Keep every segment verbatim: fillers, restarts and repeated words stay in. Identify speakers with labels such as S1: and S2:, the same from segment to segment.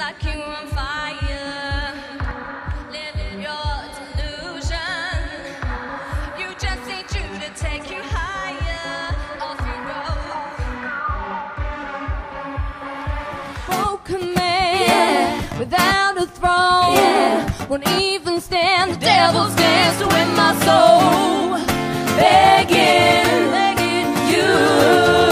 S1: like you on fire, living your delusion. You just need you to take you higher. Off you go. Broken man, yeah, without a throne, yeah, won't even stand the devil's dance to win my soul. Begging, begging you.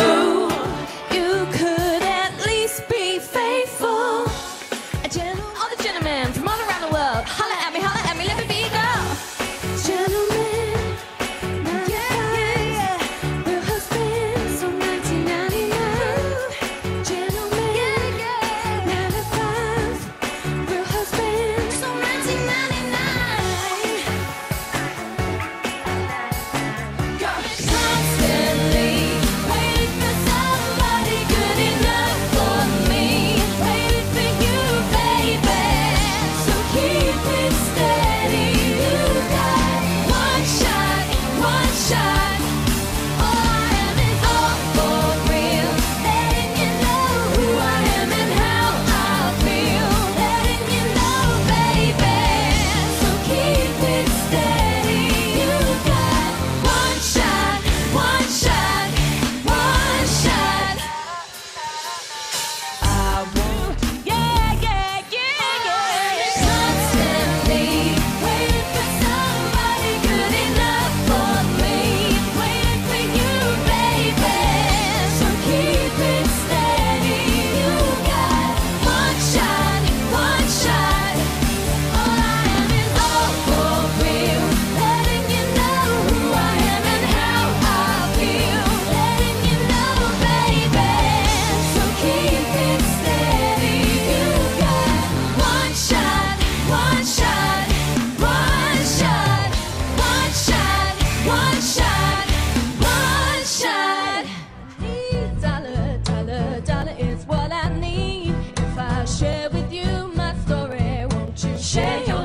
S1: Share your